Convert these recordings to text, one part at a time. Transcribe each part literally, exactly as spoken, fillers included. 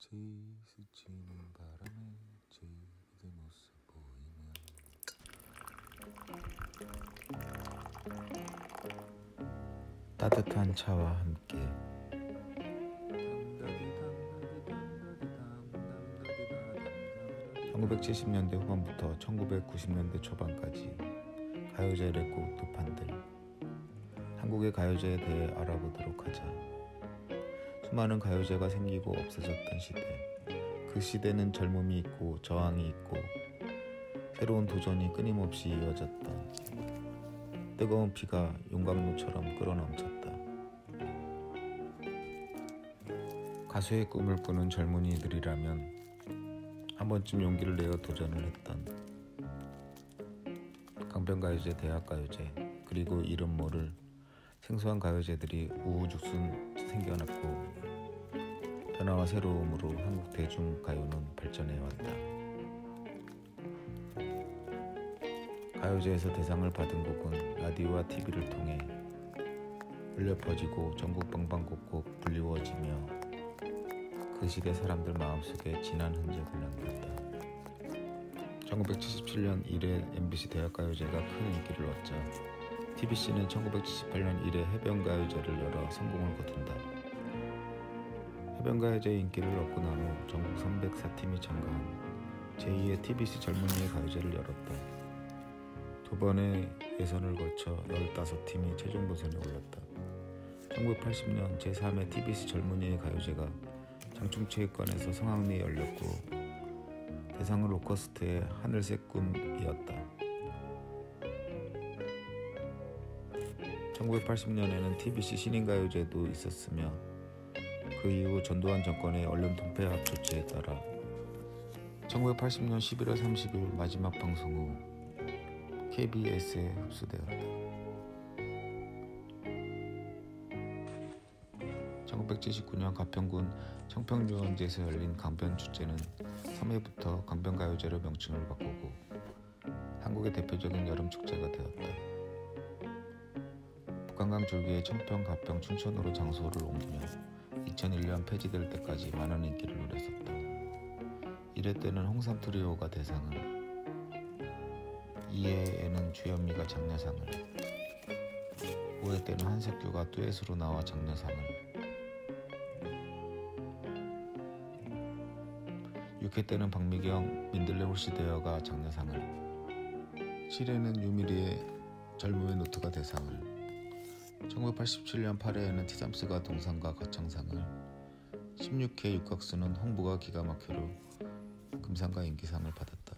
같이 스치는 바람에 제이의 모습 보이면 따뜻한 차와 함께 천구백칠십 년대 후반부터 천구백구십 년대 초반까지 가요제 랩곡 두 판들, 한국의 가요제에 대해 알아보도록 하자. 수많은 가요제가 생기고 없어졌던 시대, 그 시대는 젊음이 있고 저항이 있고 새로운 도전이 끊임없이 이어졌던, 뜨거운 피가 용광로처럼 끓어넘쳤다. 가수의 꿈을 꾸는 젊은이들이라면 한 번쯤 용기를 내어 도전을 했던 강변가요제, 대학가요제, 그리고 이름 모를 생소한 가요제들이 우후죽순 생겨났고, 변화와 새로움으로 한국 대중가요는 발전해왔다. 가요제에서 대상을 받은 곡은 라디오와 티비를 통해 울려 퍼지고 전국 방방곡곡 불리워지며 그 시대 사람들 마음속에 진한 흔적을 남겼다. 천구백칠십칠 년 일 회 엠비씨 대학가요제가 큰 인기를 얻자 티비씨는 천구백칠십팔 년 일 회 해변가요제를 열어 성공을 거둔다. 해변가요제의 인기를 얻고 난 후 전국 삼백사 팀이 참가한 제이의 티비씨 젊은이의 가요제를 열었다. 두 번의 예선을 거쳐 열다섯 팀이 최종 도전에 올랐다. 천구백팔십 년 제삼 회 티비씨 젊은이의 가요제가 장충체육관에서 성황리에 열렸고, 대상은 로커스트의 하늘색 꿈이었다. 천구백팔십 년에는 티비씨 신인가요제도 있었으며, 그 이후 전두환 정권의 언론 통폐합 조치에 따라 천구백팔십 년 십일월 삼십일 마지막 방송 후 케이비에스에 흡수되었다. 천구백칠십구 년 가평군 청평유원지에서 열린 강변축제는 삼 회부터 강변가요제로 명칭을 바꾸고 한국의 대표적인 여름축제가 되었다. 북한강 줄기의 청평, 가평, 춘천으로 장소를 옮기며 이천일 년 폐지될 때까지 많은 인기를 누렸었다. 일 회 때는 홍삼 트리오가 대상을, 이 회에는 주현미가 장려상을, 오 회 때는 한석규가 듀엣으로 나와 장려상을, 육 회 때는 박미경, 민들레 홀시데어가 장려상을, 칠 회는 유미리의 젊음의 노트가 대상을, 천구백팔십칠 년 팔 회에는 티삼스가 동상과 거창상을, 십육 회 육각수는 홍보가 기가 막혀로 금상과 인기상을 받았다.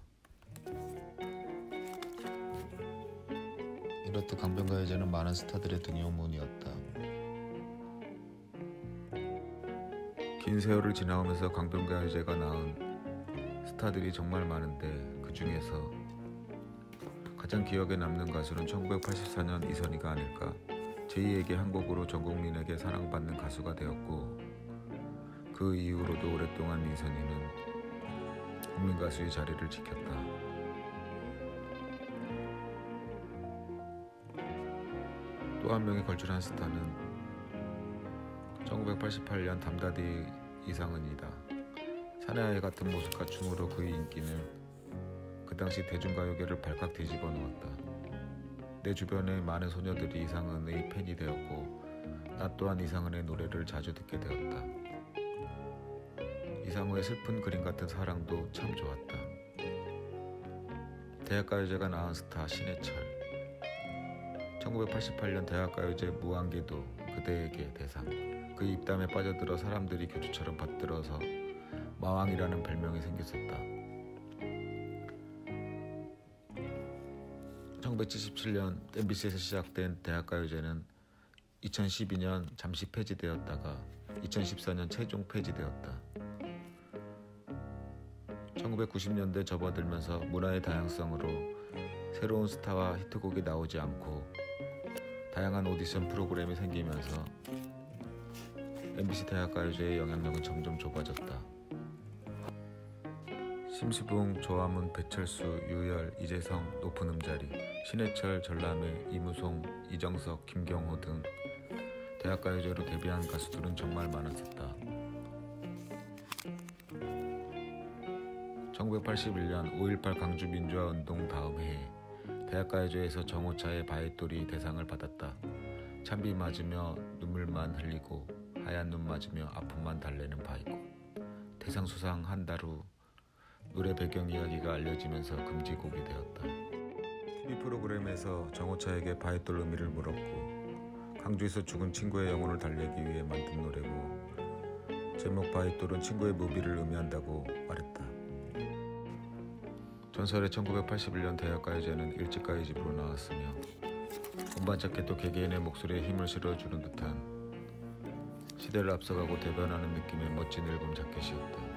이렇듯 강변가요제는 많은 스타들의 등용문이었다. 긴 세월을 지나오면서 강변가요제가 낳은 스타들이 정말 많은데, 그 중에서 가장 기억에 남는 가수는 천구백팔십사 년 이선희가 아닐까. 제이에게 한 곡으로 전 국민에게 사랑받는 가수가 되었고, 그 이후로도 오랫동안 이선희는 국민 가수의 자리를 지켰다. 또 한 명의 걸출한 스타는 천구백팔십팔 년 담다디 이상은이다. 사내아이 같은 모습과 춤으로 그의 인기는 그 당시 대중가요계를 발칵 뒤집어 놓았다. 내 주변의 많은 소녀들이 이상은의 팬이 되었고, 나 또한 이상은의 노래를 자주 듣게 되었다. 이상우의 슬픈 그림 같은 사랑도 참 좋았다. 대학가요제가 낳은 스타 신해철. 천구백팔십팔 년 대학가요제 무한궤도 그대에게 대상. 그 입담에 빠져들어 사람들이 교주처럼 받들어서 마왕이라는 별명이 생겼었다. 천구백칠십칠 년 엠비씨에서 시작된 대학가요제는 이천십이 년 잠시 폐지되었다가 이천십사 년 최종 폐지되었다. 천구백구십 년대 접어들면서 문화의 다양성으로 새로운 스타와 히트곡이 나오지 않고 다양한 오디션 프로그램이 생기면서 엠비씨 대학가요제의 영향력은 점점 좁아졌다. 심수봉, 조화문, 배철수, 유열, 이재성, 높은 음자리, 신해철, 전람회, 이무송, 이정석, 김경호 등 대학가요제로 데뷔한 가수들은 정말 많았었다. 천구백팔십일 년 오일팔 광주민주화운동 다음 해에 대학가요제에서 정호차의 바윗돌이 대상을 받았다. 찬비 맞으며 눈물만 흘리고 하얀 눈 맞으며 아픔만 달래는 바위꽃. 대상 수상 한 달 후 노래 배경 이야기가 알려지면서 금지곡이 되었다. 티비 프로그램에서 정호차에게 바윗돌 의미를 물었고 광주에서 죽은 친구의 영혼을 달래기 위해 만든 노래고 제목 바윗돌은 친구의 무비를 의미한다고 말했다. 전설의 천구백팔십일 년 대학가요제는 일찍 가요 집으로 나왔으며 음반 자켓도 개개인의 목소리에 힘을 실어주는 듯한 시대를 앞서가고 대변하는 느낌의 멋진 앨범 자켓이었다.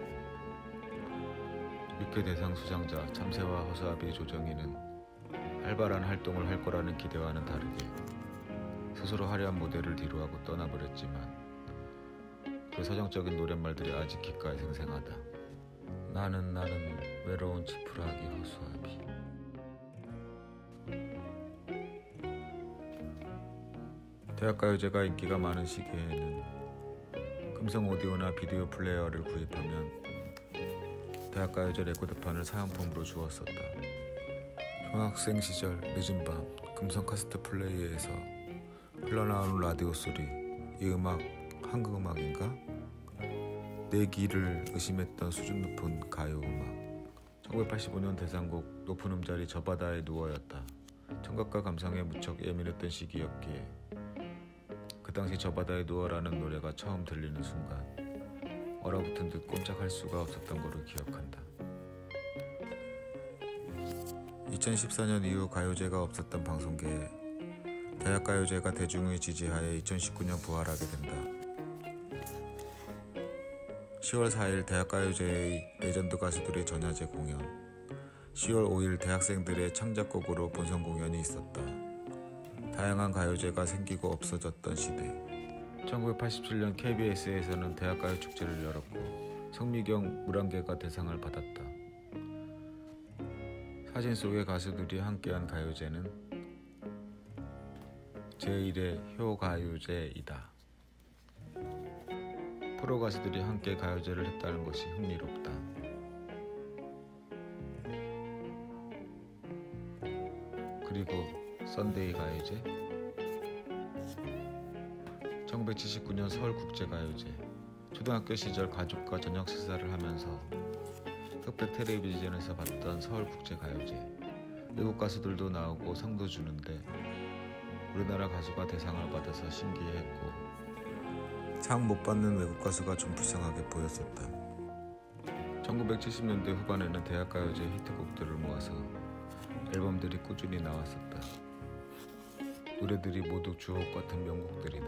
육 회 대상 수상자 참새와 허수아비 조정희는 활발한 활동을 할 거라는 기대와는 다르게 스스로 화려한 무대를 뒤로하고 떠나버렸지만 그 서정적인 노랫말들이 아직 귓가에 생생하다. 나는 나는 외로운 지푸라기 허수아비. 대학가요제가 인기가 많은 시기에는 금성 오디오나 비디오 플레이어를 구입하면 대학가요제 레코드판을 사은품으로 주었었다. 중학생 시절 늦은 밤 금성 카세트 플레이어에서 흘러나오는 라디오 소리, 이 음악 한국 음악인가? 내 귀를 의심했던 수준 높은 가요 음악. 천구백팔십오 년 대상곡 높은 음자리 저 바다에 누워였다. 청각과 감상에 무척 예민했던 시기였기에 그 당시 저 바다에 누워라는 노래가 처음 들리는 순간 얼어붙은 듯 꼼짝할 수가 없었던 거를 기억한다. 이천십사 년 이후 가요제가 없었던 방송계에 대학가요제가 대중의 지지하에 이천십구 년 부활하게 된다. 시월 사일 대학가요제의 레전드 가수들의 전야제 공연, 시월 오일 대학생들의 창작곡으로 본선 공연이 있었다. 다양한 가요제가 생기고 없어졌던 시대. 천구백팔십칠 년 케이비에스에서는 대학가요 축제를 열었고 성미경, 물안개가 대상을 받았다. 사진 속의 가수들이 함께한 가요제는 제일의 효가요제이다. 프로 가수들이 함께 가요제를 했다는 것이 흥미롭다. 그리고 썬데이 가요제, 천구백칠십구 년 서울국제가요제. 초등학교 시절 가족과 저녁 식사를 하면서 흑백 텔레비전에서 봤던 서울국제가요제. 외국 가수들도 나오고 상도 주는데 우리나라 가수가 대상을 받아서 신기했고 상 못 받는 외국 가수가 좀 불쌍하게 보였었다. 천구백칠십 년대 후반에는 대학가요제 히트곡들을 모아서 앨범들이 꾸준히 나왔었다. 노래들이 모두 주옥 같은 명곡들이다.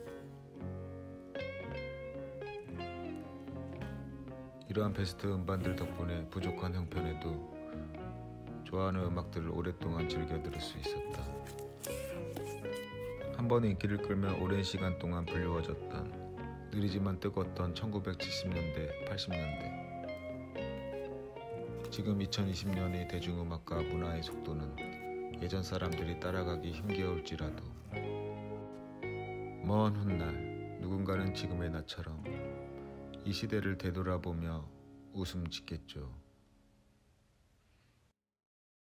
이러한 베스트 음반들 덕분에 부족한 형편에도 좋아하는 음악들을 오랫동안 즐겨 들을 수 있었다. 한 번 인기를 끌면 오랜 시간 동안 불리워졌던 느리지만 뜨거웠던 천구백칠십 년대, 팔십 년대. 지금 이천이십 년의 대중음악과 문화의 속도는 예전 사람들이 따라가기 힘겨울지라도 먼 훗날 누군가는 지금의 나처럼 이 시대를 되돌아보며 웃음 짓겠죠.